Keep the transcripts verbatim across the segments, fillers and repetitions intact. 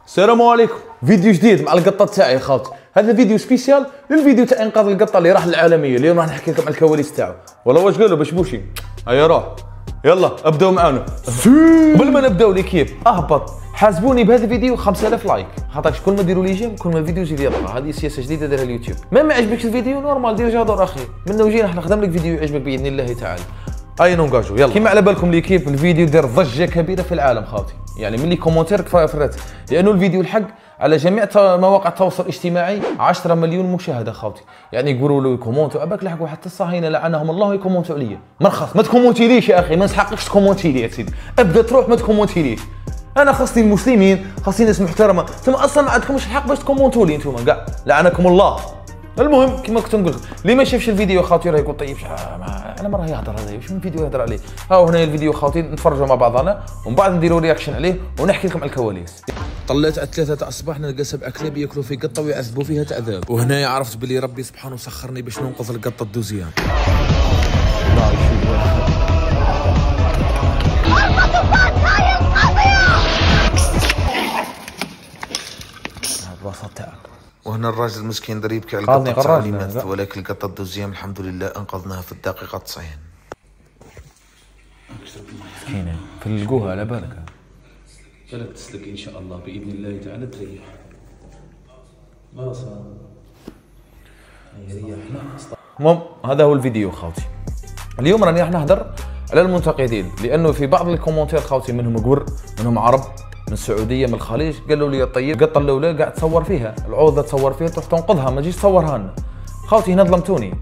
السلام عليكم. فيديو جديد مع القطه تاعي خاوتي. هذا فيديو سبيسيال للفيديو تاع انقاذ القطه اللي راح للعالميه. اليوم راح نحكي لكم على الكواليس تاعو. والله واش قالوا باش بوشي هيا روح يلا ابداو معانا. قبل ما نبداو ليكيب اهبط حاسبوني بهذا الفيديو خمسة آلاف لايك، خاطرش كل ما ديروا لي جيم كل ما الفيديو يزيد يطلع. هذه سياسه جديده دارها اليوتيوب. ما ما عجبكش الفيديو نورمال دير جادور اخي، من وجينا راح نخدم لك فيديو يعجبك باذن الله تعالى. اي نونجاجو يلا. كيما على بالكم ليكيب الفيديو دار ضجه كبيره في العالم خاوتي، يعني من لي كومونتير كفايه فرات، لانه الفيديو الحق على جميع مواقع التواصل الاجتماعي عشرة مليون مشاهده خاوتي. يعني يقولوا له يكومونتوا اباك لحقوا حتى الصهاينه لعنهم الله يكومونتوا عليا. مرخص ما تكومونتيليش يا اخي، ما نسحقكش تكومونتي لي يا سيدي، ابدا تروح ما تكومونتيليش. انا خاصني المسلمين، خاصني ناس محترمه، ثم اصلا ما عندكمش الحق باش تكومونتوا لي انتم كاع، لعنكم الله. المهم كيما كنت نقول لكم اللي ما شافش الفيديو خاوتي راه يقول طيب انا ما راه يهضر هذا واش من فيديو يهضر عليه. ها هنا الفيديو خاوتي نتفرجوا مع بعضنا ومن بعد نديروا رياكشن عليه ونحكي لكم على الكواليس. طلعت على ثلاثة تاع الصباح نلقى سبع كلاب ياكلوا في قطه ويعذبوا فيها تعذاب، وهنايا عرفت بلي ربي سبحانه سخرني باش ننقذ القطه الدوزيام. البلاصه تاعك. وهنا الراجل المسكين دار يبكي على القطه تاعو اللي ماتت، ولكن القطه الدوزيام الحمد لله انقذناها في الدقيقه تسعين. مسكينه فلقوها على بالك. لا تسلك ان شاء الله باذن الله تعالى تريح. ما صار ريحنا. المهم هذا هو الفيديو خاوتي. اليوم راني راح نهضر على المنتقدين، لانه في بعض الكومنتير خاوتي منهم قور منهم عرب من السعوديه من الخليج قالوا لي طيب القطه الاولى قاعد تصور فيها، العوضه تصور فيها تروح تنقذها ما تجيش تصورها لنا. خاوتي هنا ظلمتوني.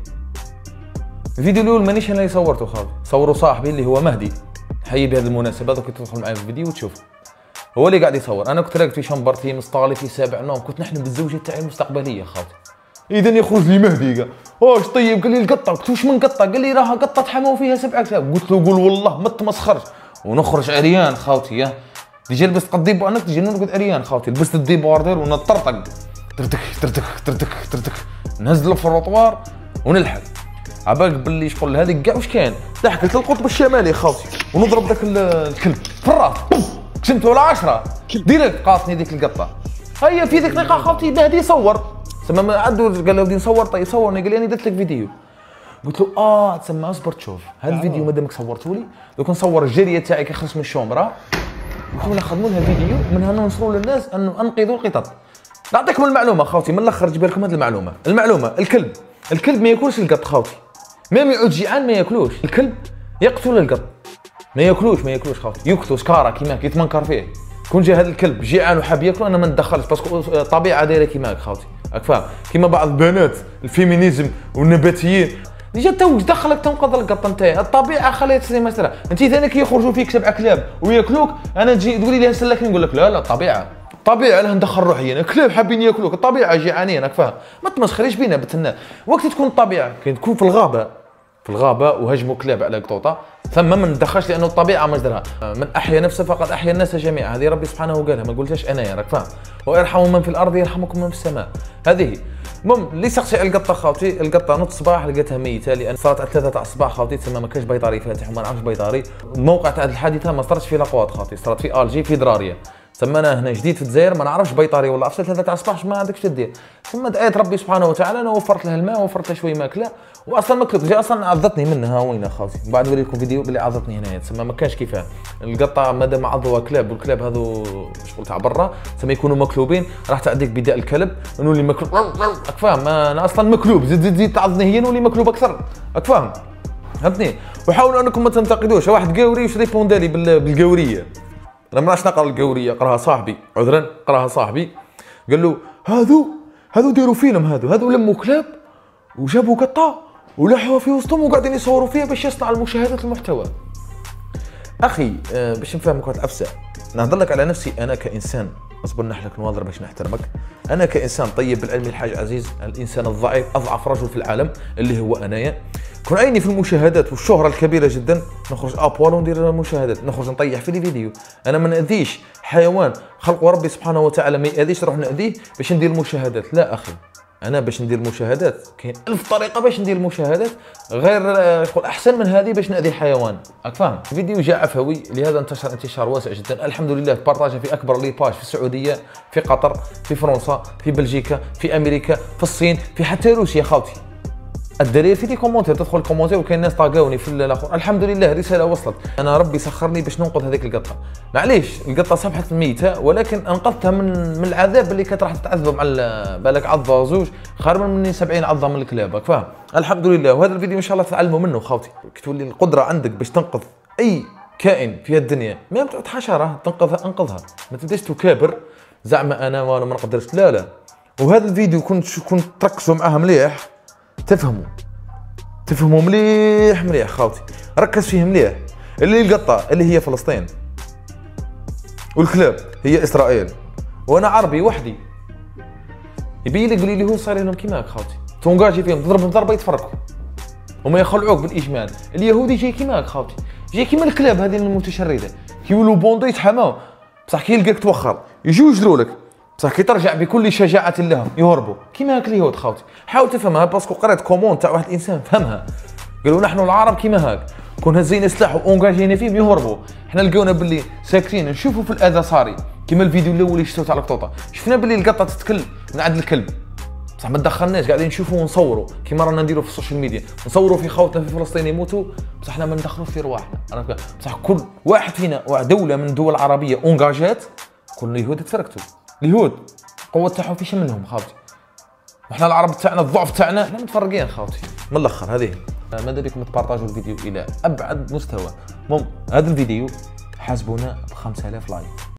الفيديو الاول مانيش انا اللي صورته خاوتي، صوروا صاحبي اللي هو مهدي، حي بهذه المناسبه دوك تدخل معايا في الفيديو وتشوف. هو اللي قاعد يصور، انا كنت راقد في شمبرتي مسطالي في سابع نوم، كنت نحلم بالزوجه تاعي المستقبليه خاوتي. اذا يخرج لي مهدي قال واش طيب، قال لي القطه، قلت واش من قطه؟ قال لي راها قطه تحموا فيها سبع كلاب. قلت له قول والله ما تمسخرش، ونخرج عريان خاوتي. يا تجي لبست الديبو انا تجي نرقد عريان خاوتي، لبست الديبوردير ونطرطق ترتك ترتك ترتك ترتك نهزل في الروطوار ونلحق. عبالك باللي شغل هذيك كاع واش كاين؟ ضحكت للقطب الشمالي خاوتي ونضرب ذاك الكلب في الراس، كسمته على عشرة ديريكت قاصني ديك القطه. هيا في ذيك الدقيقه خاوتي مهدي يصور، تسمى عدو قال له بدي نصور. طيب صورني، قال لي انا درت لك فيديو. قلت له اه تسمى اصبر تشوف هذا الفيديو مادامك صورته لي دوك نصور الجاريه تاعي كيخرج من الشومبره، نحاول نخدموا لها فيديو من هنا نوصلوا للناس انه انقذوا القطط. نعطيكم المعلومه خاوتي من الاخر، نجيب لكم هذه المعلومه. المعلومه الكلب الكلب ما ياكلش القط خاوتي، ميم يعود جيعان ما ياكلوش. الكلب يقتل القط ما ياكلوش ما ياكلوش خاوتي، يقتلوا سكاره كيما يتمنكر فيه. كون جا هذا الكلب جيعان وحاب ياكلو انا ما ندخلش، باسكو الطبيعه دايره كيما هاك خاوتي، راك فاهم؟ كيما بعض البنات الفيمينيزم والنباتيين ديجا تو دخلك تنقذ القطه نتايا، الطبيعه خليها تسلم مثلا. انت ثاني كي يخرجوا فيك سبع كلاب وياكلوك انا تجي تقولي لي سلكني، نقول لك لا لا الطبيعه الطبيعه لا ندخل روحي انا، كلاب حابين ياكلوك، الطبيعه جيعانين راك فاهم؟ ما تمسخريش بينا بتنا. وقت تكون الطبيعه كي تكون في الغابه في الغابه وهجموا كلاب على قطوطه ثم ما ندخلش، لانه الطبيعه مصدرها من احيا نفسه فقد احيا الناس جميعا. هذه ربي سبحانه قالها، ما قلتهاش انايا راك فاهم؟ ويرحموا من في الارض يرحمكم من في السماء. هذه المهم اللي سقسي على القطه خاوتي، القطه نص صباح لقيتها ميته، لان صارت على ثلاثة تاع الصباح خاوتي، تسمى ما كانش بيطاري فاتح وما نعرفش بيطاري. الموقع تاع الحادثه ما صارتش في لاقوات خاوتي، صارت في الجي في دراريه. ثم انا هنا جديد في الجزائر ما نعرفش بيطاري ولا عرفت ثلاثة تاع الصباح ما عندكش تدير. ثم دعيت ربي سبحانه وتعالى، انا وفرت له الماء وفرت له شويه ماكله، واصلا ما كلت جا اصلا عضتني منها وين خاوتي. من بعد نوريكم فيديو باللي عضتني هنايا، تسمى ما كانش كيفاه. القطه مادام عضوها كلاب والكلاب هذو شغل تاع برا تسمى يكونوا مكلوبين، راح تعديك بداء الكلب نولي مكلوب راك فاهم؟ انا اصلا مكلوب زيد زيد زيد تعضني هي نولي مكلوب اكثر راك فاهم؟ فهمتني؟ وحاولوا انكم ما تنتقدوش. واحد قاوري واش ريبوندالي بالقاوريه، انا ما نعرفش نقرا القاوريه، قراها صاحبي عذرا قراها صاحبي، قال له هذو هذو داروا فيلم، هذو هذو لموا كلاب وجابوا قطه ولحوها في وسطهم وقاعدين يصوروا فيها باش يصنع المشاهدة المحتوى. اخي أه باش نفهمك واحد العفسه، نهضر لك على نفسي انا كانسان، اصبر نحلك نواظر باش نحترمك. انا كانسان طيب بالعلم الحاج عزيز، الانسان الضعيف اضعف رجل في العالم اللي هو انايا، كون عيني في المشاهدات والشهره الكبيره جدا نخرج ابوال وندير مشاهدات، نخرج نطيح في لي فيديو. انا ما ناذيش حيوان خلقه ربي سبحانه وتعالى، ما ياذيش نروح ناذيه باش ندير مشاهدات، لا اخي انا باش ندير مشاهدات كاين ألف طريقه باش ندير المشاهدات، غير شغل احسن من هذه باش نأذي الحيوان، راك فاهم؟ الفيديو جاء عفوي لهذا انتشر انتشار واسع جدا الحمد لله، بارطاجه في اكبر لي باج في السعوديه، في قطر، في فرنسا، في بلجيكا، في امريكا، في الصين، في حتى روسيا خاوتي. الدليل في لي كومونتير، تدخل الكومونتير وكاين ناس طاقاوني في الاخر، الحمد لله الرساله وصلت. انا ربي سخرني باش ننقذ هذيك القطه، معليش القطه صبحت ميته ولكن انقذتها من من العذاب اللي كانت راح تتعذب مع بالك عضه وزوج خير من مني سبعين عضه من الكلاب، راك فاهم؟ الحمد لله. وهذا الفيديو ان شاء الله تتعلموا منه خاوتي، كي تولي القدره عندك باش تنقذ اي كائن في الدنيا، ما تعود حشره تنقذها انقذها، ما تبداش تكابر زعما انا وانا ما نقدرش، لا لا. وهذا الفيديو كنت كنت تركزوا معاه مليح تفهموا تفهموا مليح مليح خاوتي، ركز فيه مليح. اللي القطه اللي هي فلسطين والكلاب هي اسرائيل، وانا عربي وحدي، يبين لك بلي اليهود صاير لهم كيما هاك خاوتي، تونجاجي فيهم تضربهم ضربه يتفرقوا وما يخلعوك بالاجمال. اليهودي جاي كيما هاك خاوتي، جاي كيما الكلاب هذه المتشرده، كيولوا بوندو يتحماو بصح كي يلقاك توخر يجوا يجروا لك، بصح كي ترجع بكل شجاعه لهم يهربوا كيما هاك اليهود خاوتي. حاول تفهمها باسكو قريت كومون تاع واحد الانسان فهمها، قالوا نحن العرب كيما هاك كون هزينا سلاح واونجاجينا فيهم يهربوا، حنا لقيونا باللي ساكتين نشوفوا في الاذى صاري كيما الفيديو الاول اللي شفتو تاع القطوطه، شفنا باللي القطه تتكل من عند الكلب بصح ما تدخلناش، قاعدين نشوفوا ونصوروا كيما رانا نديروا في السوشيال ميديا، نصوروا في خوتنا في فلسطين يموتوا بصح حنا ما ندخلوش في رواحنا، بصح كل واحد فينا دوله من الدول العربيه اونجاجات كل اليهود تفرقتوا، اليهود القوه تاعهم في شملهم خاوتي، وحنا العرب تاعنا الضعف تاعنا حنا متفرقين خاوتي. من الاخر هذه ماذا بكم تبارطاجوا الفيديو الى ابعد مستوى. المهم هذا الفيديو حاسبونا ب خمسة آلاف لايك.